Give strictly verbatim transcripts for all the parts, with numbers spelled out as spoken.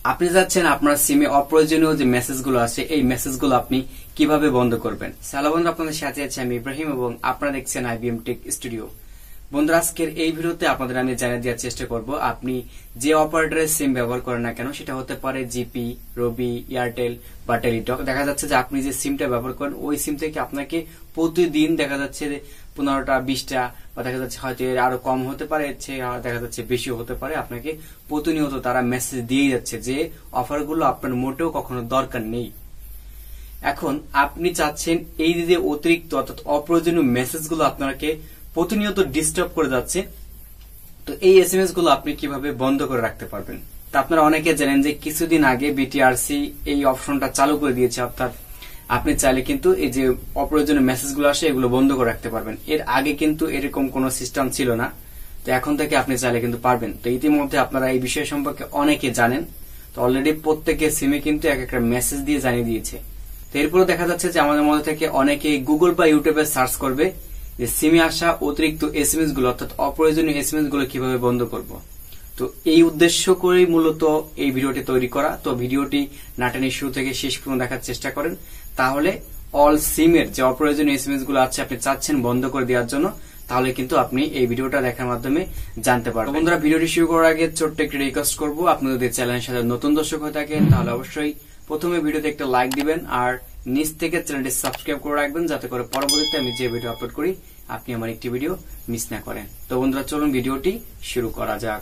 আপনি যাচ্ছেন আপনার সিমে অপ্রয়োজনীয় যে মেসেজগুলো আছে এই মেসেজগুলো আপনি কিভাবে বন্ধ করবেন। হ্যালো বন্ধুরা, আপনাদের সাথে আছি আমি ইব্রাহিম এবং আপনারা দেখছেন আইবিএম টেক স্টুডিও। বন্ধুরা, আজকের এই ভিডিওতে আপনাদের আমি জানিয়ে দেওয়ার চেষ্টা করব আপনি যে অপারেটরের সিম ব্যবহার করেন না কেন, সেটা হতে পারে জিপি, রবি, এয়ারটেল বা টেলিটক। দেখা যাচ্ছে যে আপনি যে সিমটা ব্যবহার করেন ওই সিম থেকে আপনাকে প্রতিদিন দেখা যাচ্ছে পনেরোটা বিশটা বা দেখা যাচ্ছে হয়তো এর আরো কম হতে পারে, দেখা যাচ্ছে বেশিও হতে পারে, আপনাকে প্রতিনিয়ত তারা মেসেজ দিয়ে যাচ্ছে যে অফারগুলো আপনার মোটেও কখনো দরকার নেই। এখন আপনি চাচ্ছেন এই যে অতিরিক্ত অর্থাৎ অপ্রয়োজনীয় মেসেজগুলো আপনাকে প্রতিনিয়ত ডিস্টার্ব করে যাচ্ছে, তো এই এসএমএস গুলো আপনি কিভাবে বন্ধ করে রাখতে পারবেন। তা আপনারা অনেকে জানেন যে কিছুদিন আগে বিটিআরসি এই অপশনটা চালু করে দিয়েছে, অর্থাৎ আপনি চাইলে কিন্তু এই যে অপ্রয়োজনীয় মেসেজগুলো আসে এগুলো বন্ধ করে রাখতে পারবেন। এর আগে কিন্তু এরকম কোনো সিস্টেম ছিল না, তো এখন থেকে আপনি চাইলে কিন্তু পারবেন। তো ইতিমধ্যে আপনারা এই বিষয় সম্পর্কে অনেকে জানেন, তো অলরেডি প্রত্যেকের সিমে কিন্তু এক একটা মেসেজ দিয়ে জানিয়ে দিয়েছে। তো এরপরে দেখা যাচ্ছে যে আমাদের মধ্যে থেকে অনেকে গুগল বা ইউটিউবে সার্চ করবে যে সিমে আসা অতিরিক্ত এসএমএস গুলো অর্থাৎ অপ্রয়োজনীয় এসএমএস গুলো কিভাবে বন্ধ করব। তো এই উদ্দেশ্য করেই মূলত এই ভিডিওটি তৈরি করা। তো ভিডিওটি নাটানি শুরু থেকে শেষ পর্যন্ত দেখার চেষ্টা করেন, তাহলে অল সিমের যে অপ্রয়োজনীয় এসএমএস গুলো আছে আপনি চাচ্ছেন বন্ধ করে দেওয়ার জন্য, তাহলে কিন্তু আপনি এই ভিডিওটা দেখার মাধ্যমে জানতে পারবেন। বন্ধুরা, ভিডিওটি শুরু করার আগে ছোট্ট একটি রিকোয়েস্ট করবো, আপনি যদি চ্যানেলের সাথে নতুন দর্শক হয়ে থাকেন তাহলে অবশ্যই প্রথমে ভিডিওতে একটা লাইক দিবেন আর নিচ থেকে চ্যানেলটি সাবস্ক্রাইব করে রাখবেন, যাতে করে পরবর্তীতে আমি যে ভিডিও আপলোড করি আপনি আমার একটি ভিডিও মিস না করেন। তো বন্ধুরা, চলুন ভিডিওটি শুরু করা যাক।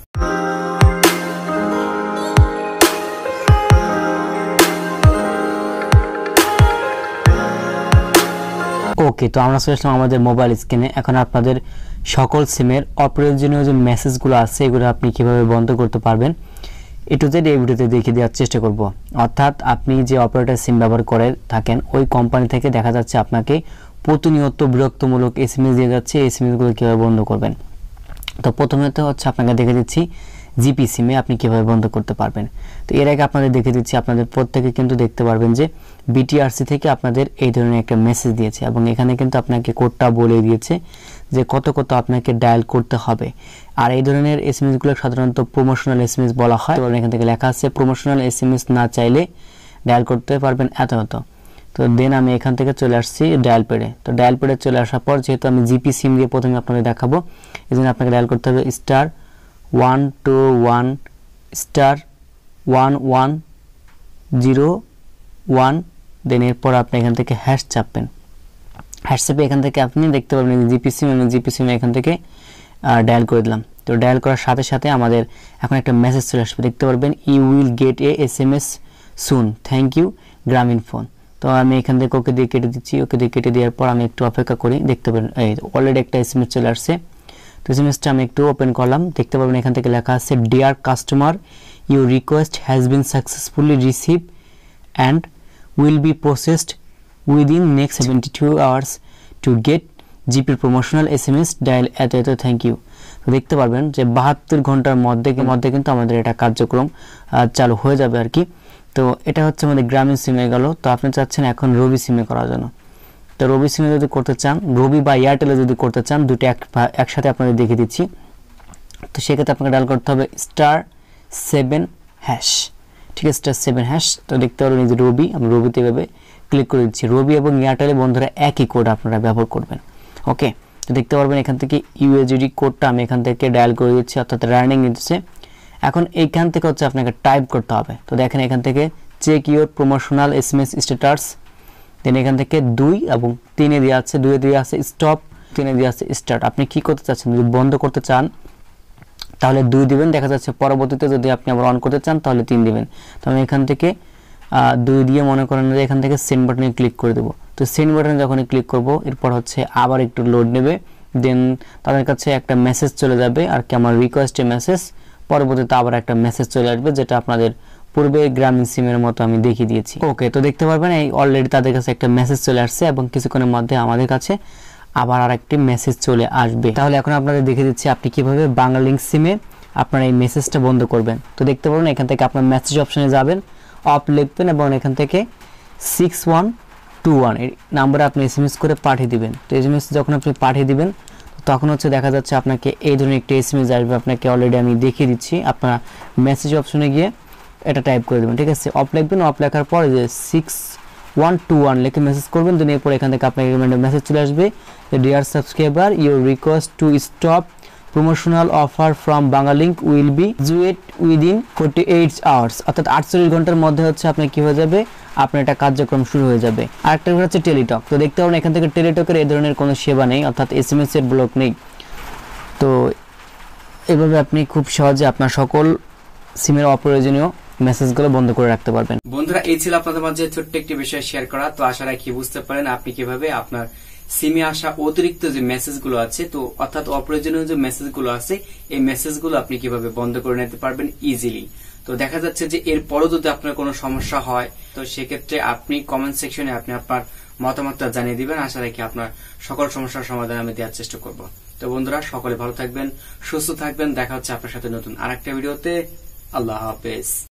ওকে, তো আমরা চলে আসলাম আমাদের মোবাইল স্ক্রিনে। এখন আপনাদের সকল সিমের অপ্রয়োজনীয় যে মেসেজগুলো আছে এগুলো আপনি কিভাবে বন্ধ করতে পারবেন এ টু জেড এই ভিডিওতে দেখিয়ে দেওয়ার চেষ্টা করব। অর্থাৎ আপনি যে অপারেটর সিম ব্যবহার করে থাকেন ওই কোম্পানি থেকে দেখা যাচ্ছে আপনাকে প্রতিনিয়ত বিরক্তমূলক এসএমএস দিয়ে যাচ্ছে, এই এসএমএসগুলো কীভাবে বন্ধ করবেন। তো প্রথমত হচ্ছে আপনাকে দেখে দিচ্ছি জিপি সিমে আপনি কিভাবে বন্ধ করতে পারবেন। তো এর আগে আপনাদের দেখে দিচ্ছি, আপনাদের প্রত্যেকে কিন্তু দেখতে পারবেন যে বিটিআরসি থেকে আপনাদের এই ধরনের একটা মেসেজ দিয়েছে এবং এখানে কিন্তু আপনাকে কোডটা বলে দিয়েছে যে কত কত আপনাকে ডায়াল করতে হবে। আর এই ধরনের এসএমএসগুলো সাধারণত প্রমোশনাল এসএমএস বলা হয়। এখান থেকে লেখা আছে প্রমোশনাল এসএমএস না চাইলে ডায়াল করতে পারবেন এত এত। তো দেন আমি এখান থেকে চলে আসছি ডায়াল পেডে। তো ডায়াল পেডে চলে আসার পর যেহেতু আমি জিপি সিম দিয়ে প্রথমে আপনাদের দেখাবো, এই জন্য আপনাকে ডায়াল করতে হবে star one two one star one one zero one, then এরপর আপনি এখান থেকে হ্যাশ চাপবেন। হ্যাশ চাপে এখান থেকে আপনি দেখতে পাবেন জিপি সিম, আমি জিপি সিম এখান থেকে ডায়াল করে দিলাম। তো ডায়াল করার সাথে সাথে আমাদের এখন একটা মেসেজ চলে আসবে, দেখতে পারবেন you will get a S M S soon, thank you Grameen phone. তো আমি এখান থেকে ওকে দিয়ে কেটে দিচ্ছি। ওকে দিয়ে কেটে দেওয়ার পর আমি একটু অপেক্ষা করি, দেখতে পাবেন এই অলরেডি একটা এস এম এস চলে আসছে। তো এস এম এসটা আমি একটু ওপেন করলাম, দেখতে পাবেন এখান থেকে লেখা আছে dear customer you request has been successfully receive and will be processed within next seventy two hours to get জিপির promotional S M S dial এত এত থ্যাংক ইউ। তো দেখতে পারবেন যে বাহাত্তর ঘন্টার মধ্যে মধ্যে কিন্তু আমাদের এটা কার্যক্রম চালু হয়ে যাবে আর কি। তো এটা হচ্ছে আমাদের গ্রামীণ সিমে গেল। তো আপনি চাচ্ছেন এখন রবি সিমে করার জন্য। তো রবি সিমে যদি করতে চান, রবি বা এয়ারটেলে যদি করতে চান, দুটো একসাথে আপনাদের দেখিয়ে দিচ্ছি। তো সেক্ষেত্রে আপনাকে ডায়াল করতে হবে স্টার সেভেন হ্যাশ, ঠিক আছে, স্টার সেভেন হ্যাশ। তো দেখতে পারবেন এই যে রবি, আমি রবিতে এভাবে ক্লিক করে দিচ্ছি। রবি এবং এয়ারটেলে বন্ধুরা একই কোড আপনারা ব্যবহার করবেন। ওকে, তো দেখতে পারবেন এখান থেকে ইউএসডি কোডটা আমি এখান থেকে ডায়াল করে দিচ্ছি, অর্থাৎ রানিং দিচ্ছে। এখন এইখান থেকে হচ্ছে আপনাকে টাইপ করতে হবে। তো দেখেন এখান থেকে check your promotional SMS status, then এখান থেকে দুই এবং তিনে দেওয়া আছে, দুয়ে দেওয়া আছে স্টপ, তিনে দেওয়া আছে স্টার্ট। আপনি কি করতে চাচ্ছেন, যদি বন্ধ করতে চান তাহলে দুই দিবেন, দেখা যাচ্ছে পরবর্তীতে যদি আপনি আবার অন করতে চান তাহলে তিন দিবেন। তো আমি এখান থেকে দুই দিয়ে মনে করেন যে এখান থেকে সেন্ড বাটনে ক্লিক করে দেবো। তো সেন্ড বাটনে যখন ক্লিক করব এরপর হচ্ছে আবার একটু লোড নেবে, দেন তাদের কাছে একটা মেসেজ চলে যাবে আর কি আমার রিকোয়েস্টের মেসেজ। পরবর্তীতে আবার একটা মেসেজ চলে আসবে যেটা আপনাদের পূর্বে গ্রামীণ সিমের মতো আমি দেখিয়ে দিয়েছি। ওকে, তো দেখতে পারবেন এই অলরেডি তাদের কাছে একটা মেসেজ চলে আসছে এবং কিছুক্ষণের মধ্যে আমাদের কাছে আবার আরেকটি মেসেজ চলে আসবে। তাহলে এখন আপনাদের দেখিয়ে দিচ্ছি আপনি কিভাবে বাংলালিংক সিমে আপনার এই মেসেজটা বন্ধ করবেন। তো দেখতে পারবেন এখান থেকে আপনার মেসেজ অপশনে যাবেন, অফ লিখবেন এবং এখান থেকে সিক্স ওয়ান টু ওয়ান এই নাম্বারে আপনি এস এম এস করে পাঠিয়ে দিবেন। তো এস এম এস যখন আপনি পাঠিয়ে দিবেন তখন হচ্ছে দেখা যাচ্ছে আপনাকে এই ধরনের একটা এস এম এস আসবে। আপনাকে অলরেডি আমি দেখিয়ে দিচ্ছি, আপনার মেসেজ অপশনে গিয়ে এটা টাইপ করে দেবেন, ঠিক আছে। অফ লিখবেন, অফ লেখার পরে যে সিক্স ওয়ান টু ওয়ান লিখে মেসেজ করবেন, দেন এরপর এখান থেকে আপনাকে মেসেজ চলে আসবে যে dear subscriber, your request to stop promotional offer from Banglalink will be জুয়েট উইদিন ফোর্টি এইট আওয়ার্স, অর্থাৎ আটচল্লিশ ঘন্টার মধ্যে হচ্ছে আপনার কি হয়ে যাবে, আপনার একটা কার্যক্রম শুরু হয়ে যাবে। আরেকটা হচ্ছে টেলিটক। তো দেখতে পাবেন এখান থেকে টেলিটকের এই ধরনের কোনো সেবা নেই, অর্থাৎ এস এম এস এর ব্লক নেই। তো এভাবে আপনি খুব সহজে আপনার সকল সিমের অপ্রয়োজনীয় মেসেজগুলো বন্ধ করে রাখতে পারবেন। বন্ধুরা, এই ছিল আপনাদের মাঝে ছোট্ট একটি বিষয় শেয়ার করা। তো আশা রাখি বুঝতে পারেন আপনি কিভাবে আপনার সিমে আসা অতিরিক্ত যে মেসেজগুলো আছে, তো অর্থাৎ অপ্রয়োজনীয় যে মেসেজগুলো আছে, এই মেসেজগুলো আপনি কিভাবে বন্ধ করে নিতে পারবেন ইজিলি। তো দেখা যাচ্ছে যে এরপরও যদি আপনার কোনো সমস্যা হয়, তো সেক্ষেত্রে আপনি কমেন্ট সেকশনে আপনি আপনার মতামতটা জানিয়ে দিবেন। আশা রাখি আপনার সকল সমস্যার সমাধান আমি দেওয়ার চেষ্টা করব। তো বন্ধুরা, সকলে ভালো থাকবেন, সুস্থ থাকবেন। দেখা হচ্ছে আপনার সাথে নতুন আরেকটা ভিডিওতে। আল্লাহ হাফেজ।